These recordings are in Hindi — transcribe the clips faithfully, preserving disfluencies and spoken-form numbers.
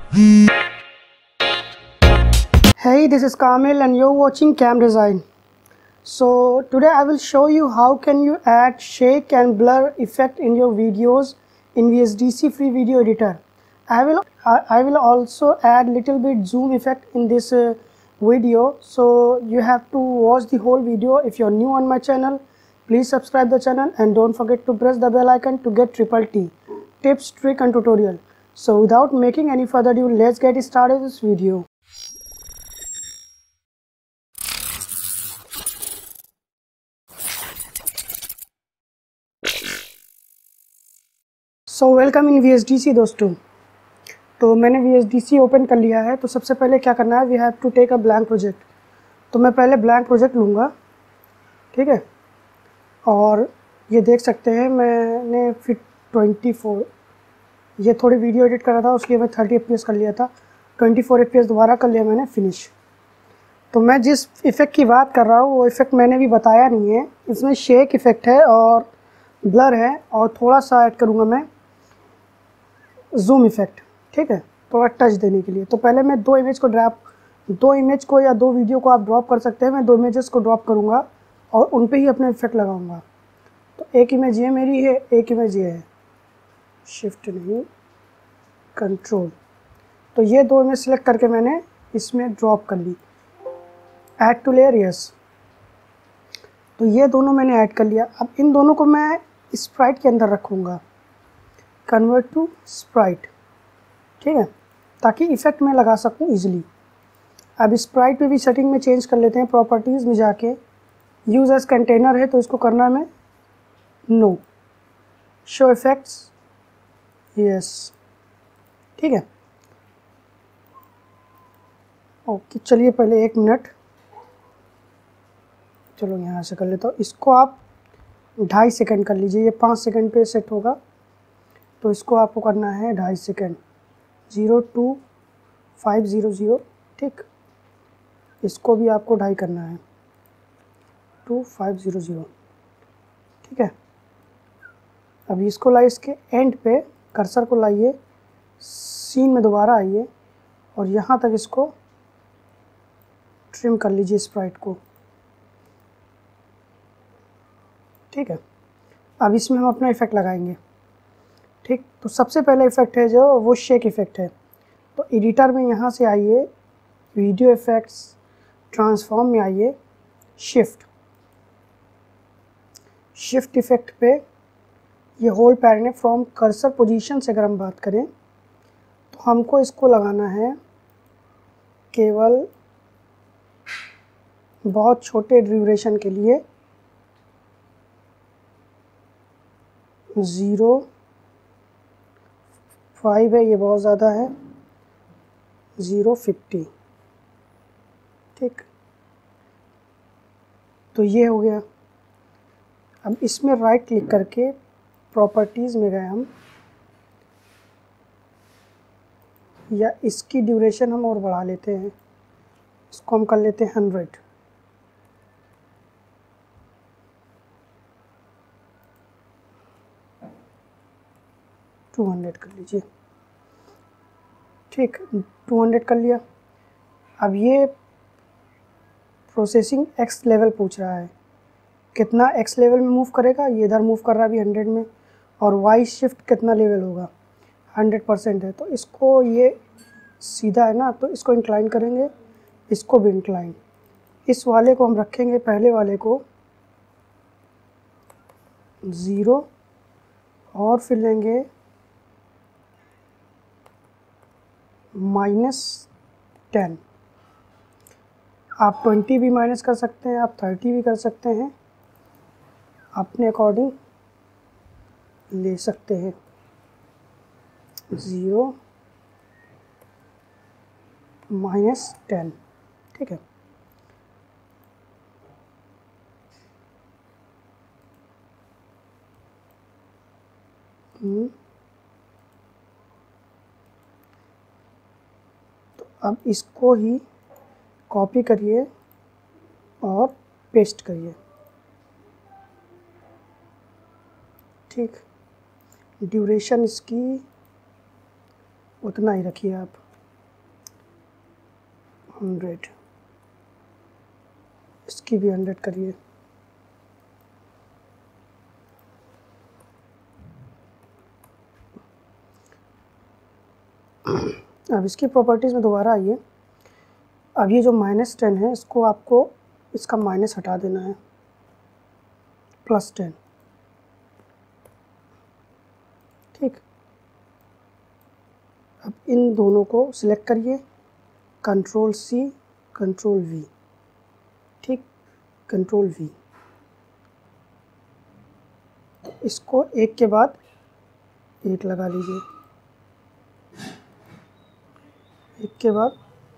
Hey, this is Kamil and you're watching Cam Design. So today I will show you how can you add shake and blur effect in your videos in V S D C free video editor. I will I, I will also add little bit zoom effect in this uh, video, so you have to watch the whole video. If you're new on my channel, please subscribe the channel and don't forget to press the bell icon to get triple T tips, trick and tutorial. So without making any further ado, let's get started this video. So welcome in V S D C दोस्तों। तो मैंने V S D C open कर लिया है। तो सबसे पहले क्या करना है, we have to take a blank project. तो मैं पहले ब्लैंक प्रोजेक्ट लूँगा, ठीक है। और ये देख सकते हैं मैंने फिर ट्वेंटी फोर, ये थोड़ी वीडियो एडिट कर रहा था, उसके लिए मैं थर्टी एफ पी एस कर लिया था, twenty four F P S दोबारा कर लिया मैंने, फिनिश। तो मैं जिस इफ़ेक्ट की बात कर रहा हूँ वो इफ़ेक्ट मैंने भी बताया नहीं है। इसमें शेक इफ़ेक्ट है और ब्लर है और थोड़ा सा ऐड करूँगा मैं जूम इफ़ेक्ट, ठीक है, थोड़ा टच देने के लिए। तो पहले मैं दो इमेज को ड्रॉप दो इमेज को या दो वीडियो को आप ड्रॉप कर सकते हैं। मैं दो इमेजेस को ड्रॉप करूँगा और उन पे ही अपने इफेक्ट लगाऊंगा। तो एक इमेज ये मेरी है, एक इमेज ये है, शिफ्ट नहीं कंट्रोल। तो ये दो इमेज सेलेक्ट करके मैंने इसमें ड्रॉप कर ली। Add to layer, yes. तो ये दोनों मैंने ऐड कर लिया। अब इन दोनों को मैं स्प्राइट के अंदर रखूँगा, कन्वर्ट टू स्प्राइट, ठीक है, ताकि इफ़ेक्ट में लगा सकूं इजीली। अब स्प्राइट पे भी सेटिंग में चेंज कर लेते हैं, प्रॉपर्टीज़ में जाके यूज़ एज कंटेनर है तो इसको करना है मैं नो, शो इफेक्ट्स, यस, ठीक है। ओके, चलिए पहले एक मिनट, चलो यहाँ से कर लेता हूँ। इसको आप ढाई सेकंड कर लीजिए, ये पाँच सेकंड पे सेट होगा। तो इसको आपको करना है ढाई second, zero two five zero zero, ठीक। इसको भी आपको ढाई करना है, टू फाइव ज़ीरो ज़ीरो, ठीक है। अभी इसको लाइए, इसके एंड पे कर्सर को लाइए, सीन में दोबारा आइए और यहाँ तक इसको ट्रिम कर लीजिए स्प्राइट को, ठीक है। अब इसमें हम अपना इफ़ेक्ट लगाएंगे, ठीक। तो सबसे पहला इफ़ेक्ट है जो वो शेक इफ़ेक्ट है। तो एडिटर में यहाँ से आइए, वीडियो इफ़ेक्ट्स, ट्रांसफॉर्म में आइए, शिफ्ट शिफ्ट इफ़ेक्ट पे ये होल पैटर्न है। फ्रॉम कर्सर पोजीशन से अगर हम बात करें तो हमको इसको लगाना है केवल बहुत छोटे ड्यूरेशन के लिए, ज़ीरो फाइव है, ये बहुत ज़्यादा है, ज़ीरो फिफ्टी, ठीक। तो ये हो गया। अब इसमें राइट क्लिक करके प्रॉपर्टीज़ में गए हम, या इसकी ड्यूरेशन हम और बढ़ा लेते हैं, इसको हम कर लेते हैं हंड्रेड, टू हंड्रेड कर लीजिए, ठीक, टू हंड्रेड कर लिया। अब ये प्रोसेसिंग एक्स लेवल पूछ रहा है, कितना एक्स लेवल में मूव करेगा। ये इधर मूव कर रहा है अभी हंड्रेड में, और वाई शिफ्ट कितना लेवल होगा, हंड्रेड परसेंट है। तो इसको, ये सीधा है ना, तो इसको इंक्लाइन करेंगे, इसको भी इंक्लाइन। इस वाले को हम रखेंगे, पहले वाले को ज़ीरो, और फिर लेंगे माइनस टेन। आप ट्वेंटी भी माइनस कर सकते हैं, आप थर्टी भी कर सकते हैं, अपने अकॉर्डिंग ले सकते हैं। ज़ीरो माइनस टेन, ठीक है। हम्म तो अब इसको ही कॉपी करिए और पेस्ट करिए, ठीक। ड्यूरेशन इसकी उतना ही रखिए आप। हंड्रेड, इसकी भी हंड्रेड करिए। अब इसकी प्रॉपर्टीज़ में दोबारा आइए। अब ये जो माइनस टेन है इसको आपको इसका माइनस हटा देना है, प्लस टेन। ठीक, अब इन दोनों को सिलेक्ट करिए, कंट्रोल सी, कंट्रोल वी। ठीक, कंट्रोल वी। इसको एक के बाद एक लगा लीजिए, एक के बाद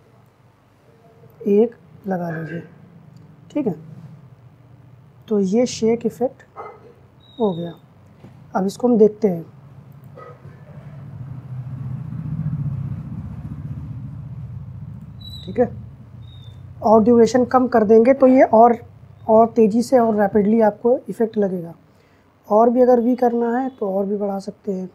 एक लगा लीजिए। ठीक है, तो ये शेक इफ़ेक्ट हो गया। अब इसको हम देखते हैं। ठीक है, और ड्यूरेशन कम कर देंगे तो ये और और तेज़ी से और रैपिडली आपको इफ़ेक्ट लगेगा। और भी अगर भी करना है तो और भी बढ़ा सकते हैं।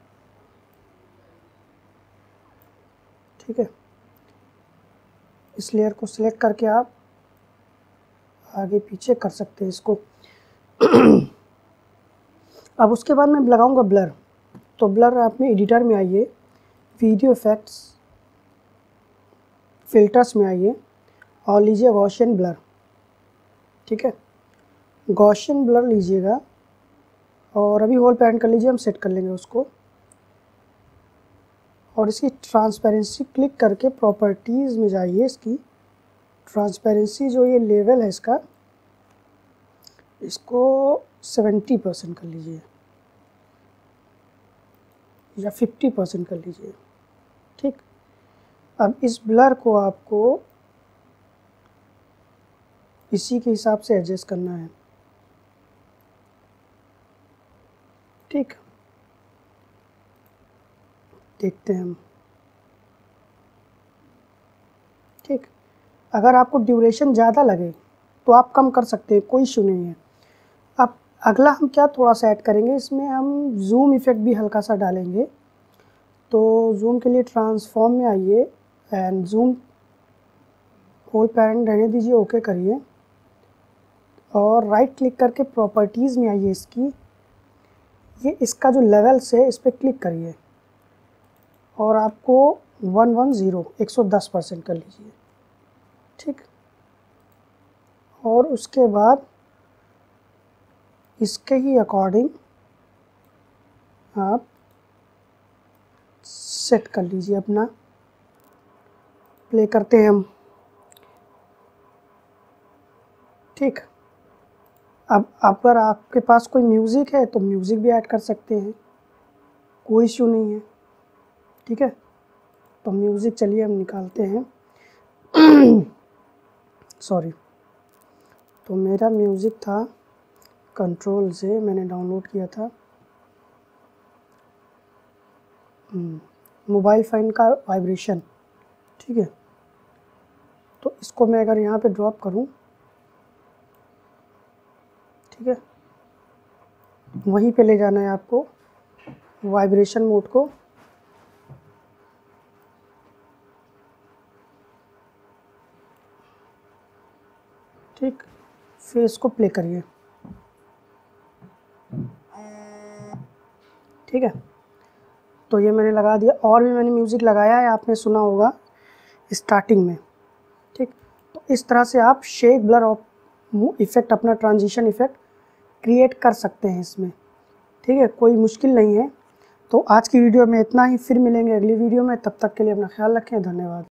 ठीक है, इस लेयर को सिलेक्ट करके आप आगे पीछे कर सकते हैं इसको। अब उसके बाद मैं लगाऊंगा ब्लर। तो ब्लर आप में एडिटर में आइए, वीडियो इफेक्ट्स, फिल्टर्स में आइए और लीजिए गॉसियन ब्लर। ठीक है, गॉसियन ब्लर लीजिएगा और अभी होल पैरेंट कर लीजिए, हम सेट कर लेंगे उसको। और इसकी ट्रांसपेरेंसी क्लिक करके प्रॉपर्टीज़ में जाइए। इसकी ट्रांसपेरेंसी जो ये लेवल है इसका, इसको सेवेंटी परसेंट कर लीजिए या फिफ्टी परसेंट कर लीजिए। ठीक, अब इस ब्लर को आपको इसी के हिसाब से एडजस्ट करना है। ठीक, देखते हैं हम। ठीक, अगर आपको ड्यूरेशन ज़्यादा लगे तो आप कम कर सकते हैं, कोई इशू नहीं है। अब अगला हम क्या थोड़ा सा ऐड करेंगे, इसमें हम जूम इफ़ेक्ट भी हल्का सा डालेंगे। तो जूम के लिए ट्रांसफॉर्म में आइए एंड जूम होल पैरेंट रहने दीजिए, ओके करिए और राइट क्लिक करके प्रॉपर्टीज़ में आइए। इसकी ये इसका जो लेवल्स है इस पर क्लिक करिए और आपको वन वन ज़ीरो एक सौ दस परसेंट कर लीजिए। ठीक, और उसके बाद इसके ही अकॉर्डिंग आप सेट कर लीजिए अपना। प्ले करते हैं हम। ठीक, अब अगर आपके पास कोई म्यूज़िक है तो म्यूज़िक भी ऐड कर सकते हैं, कोई इशू नहीं है। ठीक है, तो म्यूज़िक चलिए हम निकालते हैं। सॉरी, तो मेरा म्यूज़िक था कंट्रोल से मैंने डाउनलोड किया था, मोबाइल फ़ोन का वाइब्रेशन। ठीक है, तो इसको मैं अगर यहाँ पे ड्रॉप करूँ, ठीक है, वहीं पे ले जाना है आपको वाइब्रेशन मोड को। ठीक, फिर इसको प्ले करिए। ठीक है, तो ये मैंने लगा दिया। और भी मैंने म्यूज़िक लगाया है, आपने सुना होगा स्टार्टिंग में। ठीक, तो इस तरह से आप शेक ब्लर और इफ़ेक्ट, अपना ट्रांजिशन इफ़ेक्ट क्रिएट कर सकते हैं इसमें। ठीक है, कोई मुश्किल नहीं है। तो आज की वीडियो में इतना ही, फिर मिलेंगे अगली वीडियो में। तब तक के लिए अपना ख्याल रखें, धन्यवाद।